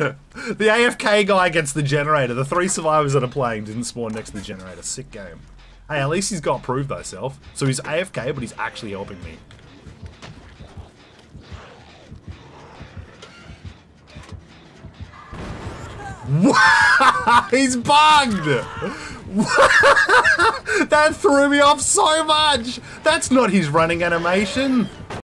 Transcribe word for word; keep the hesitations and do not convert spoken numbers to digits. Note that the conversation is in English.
The A F K guy gets the generator. The three survivors that are playing didn't spawn next to the generator. Sick game. Hey, at least he's got prove thyself. So he's A F K, but he's actually helping me. He's bugged! That threw me off so much! That's not his running animation!